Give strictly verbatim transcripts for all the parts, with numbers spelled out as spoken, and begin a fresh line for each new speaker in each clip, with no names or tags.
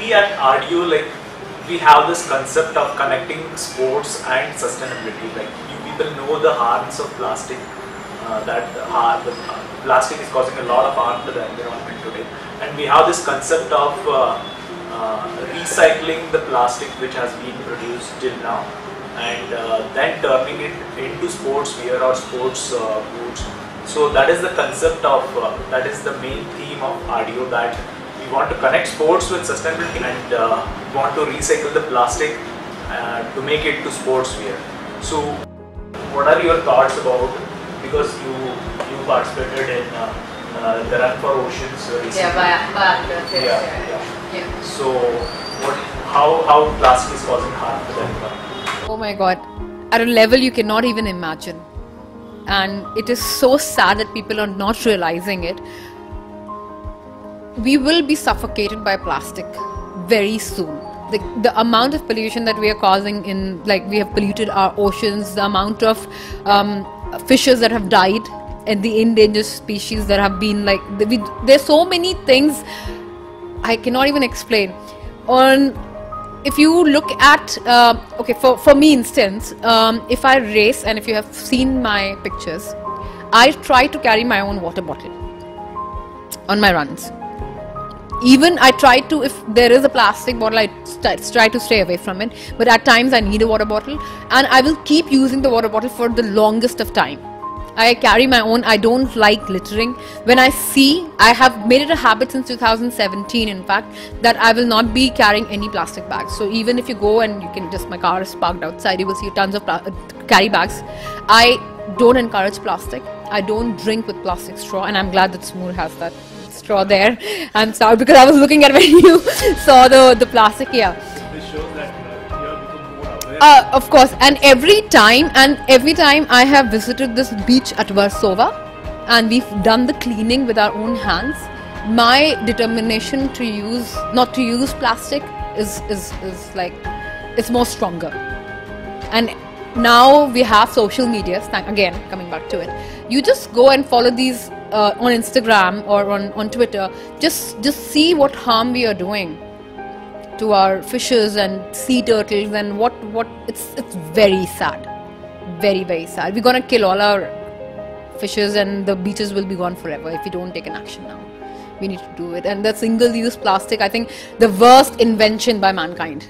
we at Ardeo, like, we have this concept of connecting sports and sustainability. Like, you people know the harms of plastic, uh, that the, har the uh, plastic is causing a lot of harm to the environment today, and we have this concept of uh, uh, recycling the plastic which has been produced till now, and uh, then turning it into sports wear or sports uh, boots. So that is the concept of, uh, that is the main theme of Ardeo, that we want to connect sports with sustainability, and uh, we want to recycle the plastic uh, to make it to sports wear. So what are your thoughts about, because you you participated in uh, uh, the Run for Oceans uh, recently.
Yeah, by, by Ankita,
yeah,
yeah,
yeah.
yeah. yeah.
So what, how, how plastic is causing harm to the environment?
Oh my god, at a level you cannot even imagine. And it is so sad that people are not realizing it. We will be suffocated by plastic very soon. The, the amount of pollution that we are causing in, like, we have polluted our oceans, the amount of um, fishes that have died, and the endangered species that have been, like, we, there's so many things I cannot even explain. On, if you look at, uh, okay, for, for me instance, um, if I race, and if you have seen my pictures, I try to carry my own water bottle on my runs. Even I try to, if there is a plastic bottle, I try to stay away from it. But at times I need a water bottle, and I will keep using the water bottle for the longest of time. I carry my own. I don't like littering. When I see, I have made it a habit since two thousand seventeen, in fact, that I will not be carrying any plastic bags. So even if you go and you can just, my car is parked outside, you will see tons of carry bags. I don't encourage plastic. I don't drink with plastic straw, and I'm glad that Smoor has that straw there. I'm sorry, because I was looking at when you saw the, the plastic, yeah.
This shows that uh, you have become more aware.
Uh, of course, and every time, and every time I have visited this beach at Warsaw, and we've done the cleaning with our own hands, my determination to use, not to use plastic is, is, is like, it's more stronger. And now we have social media, again, coming back to it. You just go and follow these uh, on Instagram or on, on Twitter. Just, just see what harm we are doing to our fishes and sea turtles, and what, what it's, it's very sad. Very, very sad. We're gonna kill all our fishes, and the beaches will be gone forever if we don't take an action now. We need to do it. And the single-use plastic, I think, the worst invention by mankind.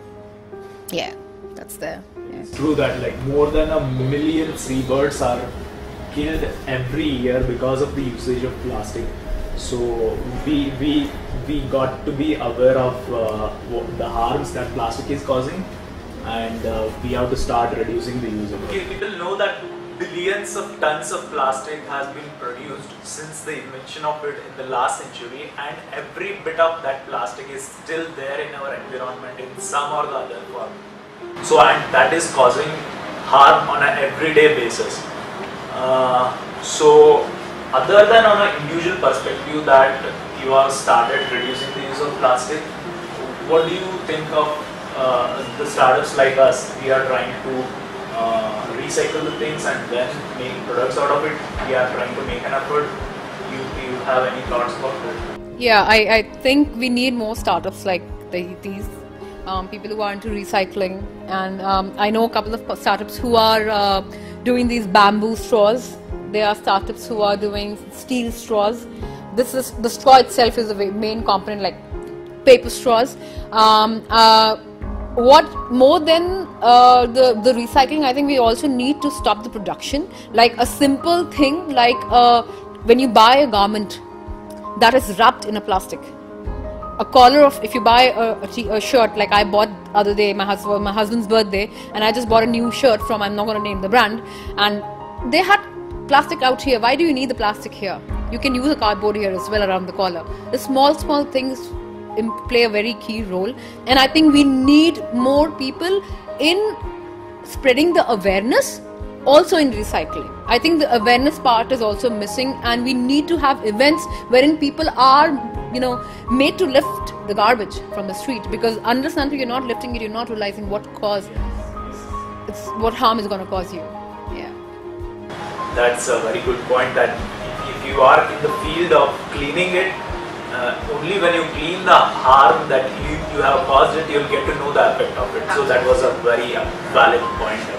Yeah, that's there. Yeah.
It's true that, like, more than a million seabirds are killed every year because of the usage of plastic. So we we we got to be aware of uh, what the harms that plastic is causing, and uh, we have to start reducing the use of it. Okay, people know that billions of tons of plastic has been produced since the invention of it in the last century, and every bit of that plastic is still there in our environment in some or the other form. So, and that is causing harm on an everyday basis. Uh, so, other than on an individual perspective that you have started reducing the use of plastic, what do you think of uh, the startups like us? We are trying to uh, recycle the things and then make products out of it. We are trying to make an effort. You, you have any thoughts about it?
Yeah, I, I think we need more startups like the, these. Um, people who are into recycling, and um, I know a couple of startups who are uh, doing these bamboo straws. There are startups who are doing steel straws. This is, the straw itself is the main component, like paper straws. Um, uh, what more than uh, the, the recycling, I think we also need to stop the production. Like a simple thing, like uh, when you buy a garment that is wrapped in a plastic. A collar of, if you buy a, a, t a shirt, like I bought the other day, my, husband, my husband's birthday, and I just bought a new shirt from, I'm not going to name the brand, and they had plastic out here. Why do you need the plastic here? You can use a cardboard here as well around the collar. The small, small things play a very key role, and I think we need more people in spreading the awareness, also in recycling. I think the awareness part is also missing, and we need to have events wherein people are, you know, made to lift the garbage from the street, because understand, you're not lifting it, you're not realizing what cause, it's what harm is going to cause you. Yeah.
That's a very good point, that if you are in the field of cleaning it, uh, only only when you clean the harm that you, you have caused it, you'll get to know the effect of it. So that was a very uh, valid point.